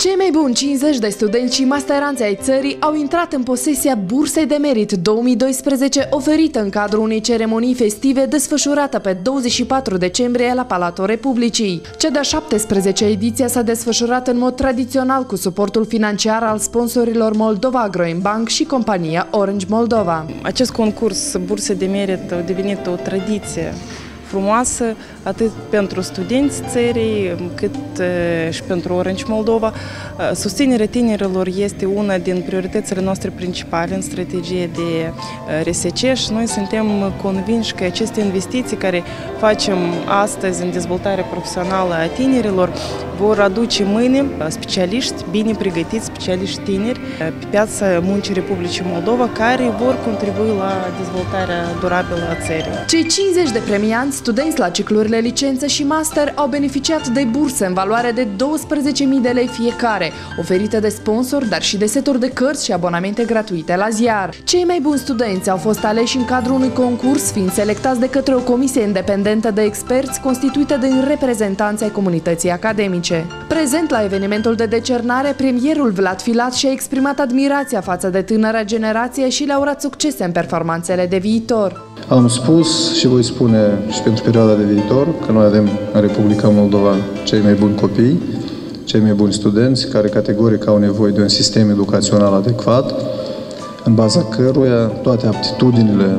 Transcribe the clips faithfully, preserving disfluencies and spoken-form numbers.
Cei mai buni cincizeci de studenți și masteranți ai țării au intrat în posesia Bursei de Merit două mii doisprezece, oferită în cadrul unei ceremonii festive desfășurată pe douăzeci și patru decembrie la Palatul Republicii. Cea de-a șaptesprezecea ediție s-a desfășurat în mod tradițional cu suportul financiar al sponsorilor Moldova Agroimbank și compania Orange Moldova. Acest concurs Burse de Merit a devenit o tradiție frumoasă, atât pentru studenți țării, cât și pentru Orange Moldova. Susținerea tinerilor este una din prioritățile noastre principale în strategie de R S C și noi suntem convinși că aceste investiții care facem astăzi în dezvoltarea profesională a tinerilor vor aduce mâine specialiști bine pregătiți, specialiști tineri pe piața muncii Republicii Moldova, care vor contribui la dezvoltarea durabilă a țării. Cei cincizeci de premianți, studenți la ciclurile licență și master, au beneficiat de burse în valoare de douăsprezece mii de lei fiecare, oferite de sponsori, dar și de seturi de cărți și abonamente gratuite la ziar. Cei mai buni studenți au fost aleși în cadrul unui concurs, fiind selectați de către o comisie independentă de experți constituită din reprezentanți ai comunității academice. Prezent la evenimentul de decernare, premierul Vlad Filat și-a exprimat admirația față de tânăra generație și le-a urat succese în performanțele de viitor. Am spus și voi spune și pentru perioada de viitor că noi avem în Republica Moldova cei mai buni copii, cei mai buni studenți, care categoric au nevoie de un sistem educațional adecvat, în baza căruia toate aptitudinile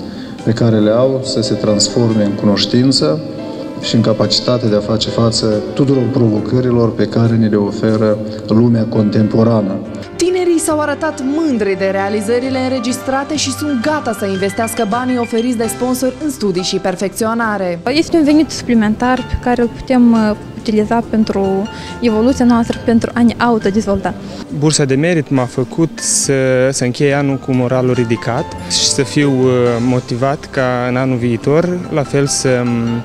pe care le au să se transforme în cunoștință și în capacitatea de a face față tuturor provocărilor pe care ni le oferă lumea contemporană. Tinerii s-au arătat mândri de realizările înregistrate și sunt gata să investească banii oferiți de sponsori în studii și perfecționare. Este un venit suplimentar pe care îl putem utiliza pentru evoluția noastră, pentru a ne autodezvolta. Bursa de Merit m-a făcut să, să închei anul cu moralul ridicat și să fiu motivat ca în anul viitor, la fel să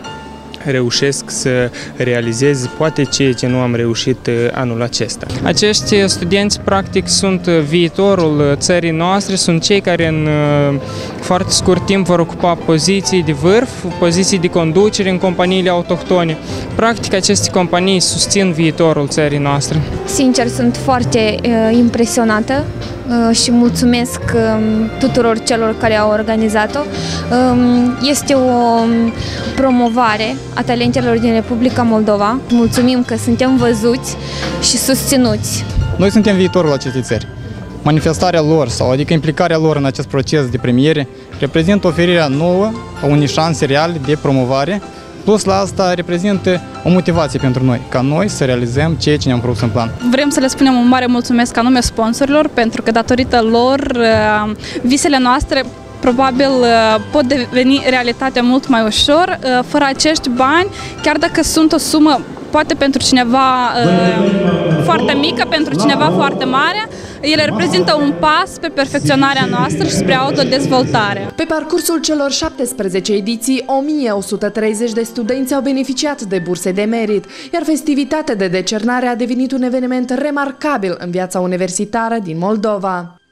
reușesc să realizez poate ceea ce nu am reușit anul acesta. Acești studenți practic sunt viitorul țării noastre, sunt cei care în foarte scurt timp vor ocupa poziții de vârf, poziții de conducere în companiile autohtone. Practic aceste companii susțin viitorul țării noastre. Sincer, sunt foarte uh, impresionată uh, și mulțumesc uh, tuturor celor care au organizat-o. Uh, este o promovare a talentelor din Republica Moldova. Mulțumim că suntem văzuți și susținuți. Noi suntem viitorul acestei țări. Manifestarea lor, sau adică implicarea lor în acest proces de premiere, reprezintă oferirea nouă a unei șanse reale de promovare, plus la asta reprezintă o motivație pentru noi, ca noi să realizăm ceea ce ne-am propus în plan. Vrem să le spunem un mare mulțumesc anume sponsorilor, pentru că datorită lor visele noastre probabil pot deveni realitate mult mai ușor. Fără acești bani, chiar dacă sunt o sumă poate pentru cineva foarte mică, pentru cineva foarte mare, ele reprezintă un pas pe perfecționarea noastră și spre autodezvoltare. Pe parcursul celor șaptesprezece ediții, o mie o sută treizeci de studenți au beneficiat de burse de merit, iar festivitatea de decernare a devenit un eveniment remarcabil în viața universitară din Moldova.